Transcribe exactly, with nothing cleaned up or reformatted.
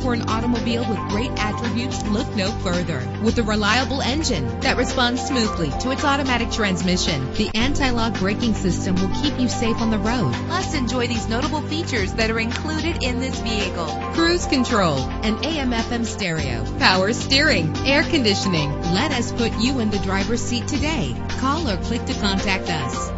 For an automobile with great attributes, look no further. With a reliable engine that responds smoothly to its automatic transmission, the anti-lock braking system will keep you safe on the road. Plus, enjoy these notable features that are included in this vehicle: cruise control, an A M F M stereo, power steering, air conditioning. Let us put you in the driver's seat today. Call or click to contact us.